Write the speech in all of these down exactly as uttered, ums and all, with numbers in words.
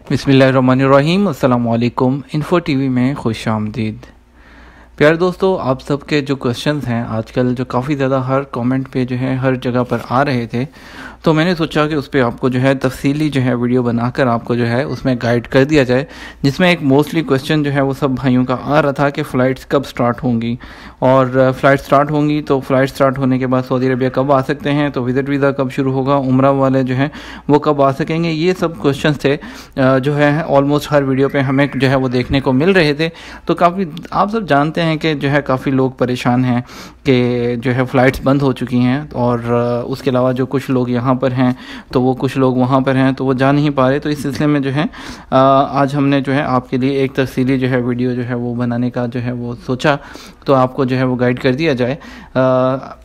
बिस्मिल्लाहिर्रहमानिर्रहीम। अस्सलाम वालेकुम। इन्फो टीवी में खुश आमदीद। प्यारे दोस्तों, आप सबके जो क्वेश्चंस हैं आजकल जो काफ़ी ज़्यादा हर कमेंट पे जो है हर जगह पर आ रहे थे, तो मैंने सोचा कि उस पर आपको जो है तफसीली जो है वीडियो बनाकर आपको जो है उसमें गाइड कर दिया जाए, जिसमें एक मोस्टली क्वेश्चन जो है वो सब भाइयों का आ रहा था कि फ़्लाइट्स कब स्टार्ट होंगी, और फ़्लाइट स्टार्ट होंगी तो फ़्लाइट स्टार्ट होने के बाद सऊदी अरबिया कब आ सकते हैं, तो विज़िट वीज़ा कब शुरू होगा, उम्रा वाले जो हैं वो कब आ सकेंगे। ये सब क्वेश्चन थे जो है ऑलमोस्ट हर वीडियो पे हमें जो है वो देखने को मिल रहे थे। तो काफ़ी आप सब जानते हैं कि जो है काफ़ी लोग परेशान हैं कि जो है फ़्लाइट्स बंद हो चुकी हैं, और उसके अलावा जो कुछ लोग यहाँ पर हैं तो वो कुछ लोग वहाँ पर हैं तो वो जा नहीं पा रहे। तो इस सिलसिले में जो है आज हमने जो है आपके लिए एक तफसीली जो है वीडियो जो है वो बनाने का जो है वो सोचा, तो आपको जो है वो गाइड कर दिया जाए। आ,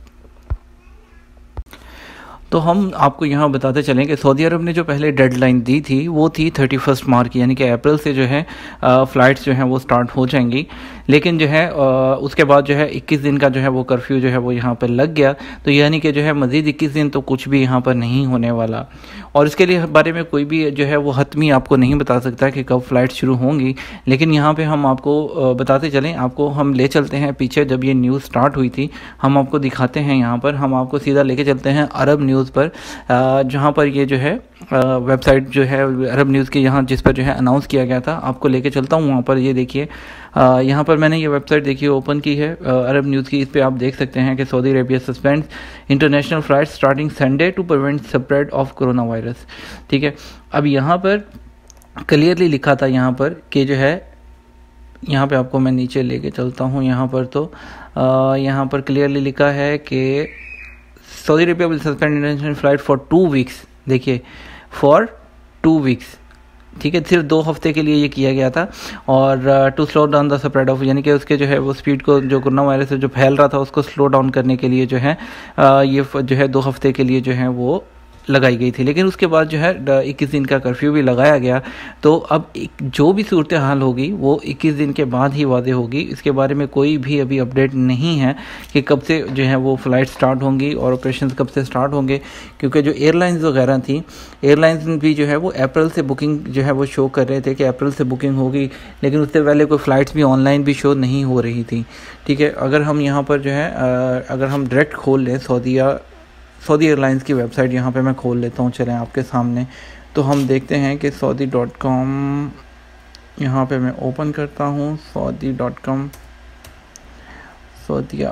तो हम आपको यहाँ बताते चलें कि सऊदी अरब ने जो पहले डेडलाइन दी थी वो थी थर्टी फर्स्ट मार्च की, यानी कि अप्रैल से जो है फ़्लाइट्स जो हैं वो स्टार्ट हो जाएंगी। लेकिन जो है आ, उसके बाद जो है इक्कीस दिन का जो है वो कर्फ्यू जो है वो यहाँ पर लग गया, तो यानी कि जो है मज़ीद इक्कीस दिन तो कुछ भी यहाँ पर नहीं होने वाला। और इसके लिए बारे में कोई भी जो है वो हतमी आपको नहीं बता सकता कि कब फ़्लाइट शुरू होंगी, लेकिन यहाँ पर हम आपको बताते चलें, आपको हम ले चलते हैं पीछे जब ये न्यूज़ स्टार्ट हुई थी, हम आपको दिखाते हैं। यहाँ पर हम आपको सीधा लेके चलते हैं अरब न्यूज़ पर, जहाँ पर ये जो है वेबसाइट जो है अरब न्यूज़ की, यहाँ जिस पर जो है अनाउंस किया गया था, आपको लेके चलता हूँ वहाँ पर। ये देखिए, यहाँ पर मैंने ये वेबसाइट देखिए ओपन की है अरब न्यूज़ की। इस पर आप देख सकते हैं कि Saudi Arabia suspends international flight starting Sunday to prevent spread of corona virus. ठीक है, अब यहाँ पर क्लियरली लिखा था यहाँ पर कि जो है, यहाँ पे आपको मैं नीचे लेके चलता हूँ। यहाँ पर तो यहाँ पर क्लियरली लिखा है कि Saudi Arabia will suspend international flight for two weeks. देखिए, फॉर टू वीक्स, ठीक है, सिर्फ दो हफ्ते के लिए ये किया गया था। और to slow down the spread of, यानी कि उसके जो है वो स्पीड को, जो कोरोना वायरस जो फैल रहा था उसको स्लो डाउन करने के लिए जो है आ, ये जो है दो हफ्ते के लिए जो है वो लगाई गई थी। लेकिन उसके बाद जो है इक्कीस दिन का कर्फ्यू भी लगाया गया। तो अब जो भी सूरत हाल होगी वो इक्कीस दिन के बाद ही वादे होगी। इसके बारे में कोई भी अभी अपडेट नहीं है कि कब से जो है वो फ़्लाइट स्टार्ट होंगी और ऑपरेशन कब से स्टार्ट होंगे, क्योंकि जो एयरलाइंस वगैरह थी, एयरलाइंस भी जो है वो अप्रैल से बुकिंग जो है वो शो कर रहे थे कि अप्रैल से बुकिंग होगी, लेकिन उससे पहले कोई फ़्लाइट्स भी ऑनलाइन भी शो नहीं हो रही थी। ठीक है, अगर हम यहाँ पर जो है अगर हम डायरेक्ट खोल लें सऊदीया सऊदी एयरलाइंस की वेबसाइट, यहाँ पे मैं खोल लेता हूँ, चलें आपके सामने, तो हम देखते हैं कि सऊदी डॉट कॉम यहाँ पे मैं ओपन करता हूँ। Saudi dot com Saudia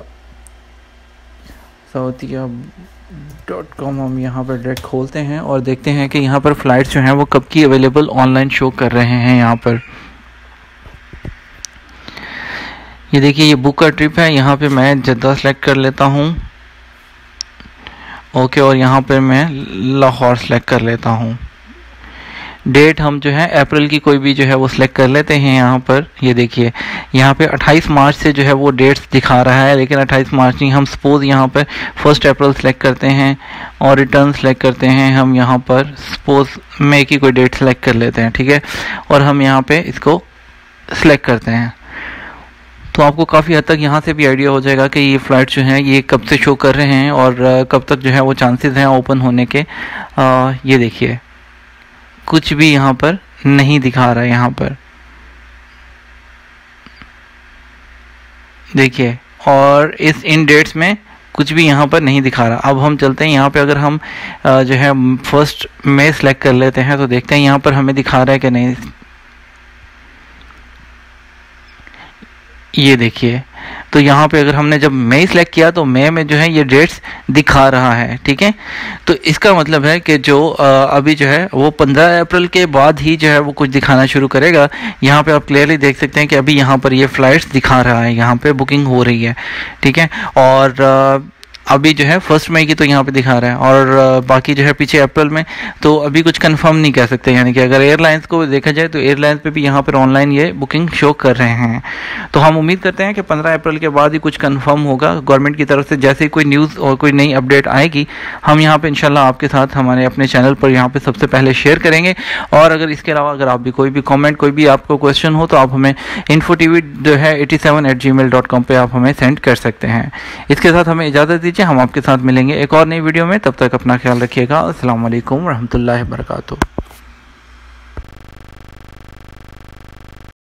Saudia dot com हम यहाँ पर डायरेक्ट खोलते हैं और देखते हैं कि यहाँ पर फ़्लाइट्स जो हैं वो कब की अवेलेबल ऑनलाइन शो कर रहे हैं। यहाँ पर ये देखिए, ये बुक का ट्रिप है। यहाँ पे मैं जद्दा सेलेक्ट कर लेता हूँ, ओके, और यहाँ पे मैं लाहौर सेलेक्ट कर लेता हूँ। डेट हम जो है अप्रैल की कोई भी जो है वो सिलेक्ट कर लेते हैं। यहाँ पर ये देखिए, यहाँ पे अट्ठाईस मार्च से जो है वो डेट्स दिखा रहा है, लेकिन अट्ठाईस मार्च नहीं, हम सपोज़ यहाँ पर फर्स्ट अप्रैल सेलेक्ट करते हैं और रिटर्न सेलेक्ट करते हैं। हम यहाँ पर सपोज़ मई की कोई डेट सेलेक्ट कर लेते हैं, ठीक है, और हम यहाँ पे इसको सिलेक्ट करते हैं। तो आपको काफ़ी हद तक यहाँ से भी आइडिया हो जाएगा कि ये फ़्लाइट जो हैं ये कब से शो कर रहे हैं और कब तक जो है वो चांसेस हैं ओपन होने के। आ, ये देखिए, कुछ भी यहाँ पर नहीं दिखा रहा है। यहाँ पर देखिए, और इस इन डेट्स में कुछ भी यहाँ पर नहीं दिखा रहा। अब हम चलते हैं यहाँ पे, अगर हम जो है फर्स्ट मई सेलेक्ट कर लेते हैं तो देखते हैं यहाँ पर हमें दिखा रहा है कि नहीं। ये देखिए, तो यहाँ पे अगर हमने जब मई सेलेक्ट किया तो मई में जो है ये डेट्स दिखा रहा है, ठीक है। तो इसका मतलब है कि जो अभी जो है वो पंद्रह अप्रैल के बाद ही जो है वो कुछ दिखाना शुरू करेगा। यहाँ पे आप क्लियरली देख सकते हैं कि अभी यहाँ पर ये फ़्लाइट्स दिखा रहा है, यहाँ पे बुकिंग हो रही है, ठीक है। और अभी जो है फर्स्ट मई की तो यहाँ पे दिखा रहा है, और बाकी जो है पीछे अप्रैल में तो अभी कुछ कंफर्म नहीं कह सकते। यानी कि अगर एयरलाइंस को देखा जाए तो एयरलाइंस पे भी यहाँ पर ऑनलाइन ये बुकिंग शो कर रहे हैं। तो हम उम्मीद करते हैं कि पंद्रह अप्रैल के बाद ही कुछ कंफर्म होगा गवर्नमेंट की तरफ से। जैसे ही कोई न्यूज़ और कोई नई अपडेट आएगी हम यहाँ पर इंशाल्लाह आपके साथ हमारे अपने चैनल पर यहाँ पर सबसे पहले शेयर करेंगे। और अगर इसके अलावा अगर आप भी कोई भी कॉमेंट, कोई भी आपको क्वेश्चन हो तो आप हमें इन्फो टी वी जो है eighty seven at gmail dot com पर आप हमें सेंड कर सकते हैं। इसके साथ हमें इजाज़त दीजिए, हम आपके साथ मिलेंगे एक और नई वीडियो में। तब तक अपना ख्याल रखिएगा। अस्सलाम वालेकुम रहमतुल्लाहि व बरकातुहू।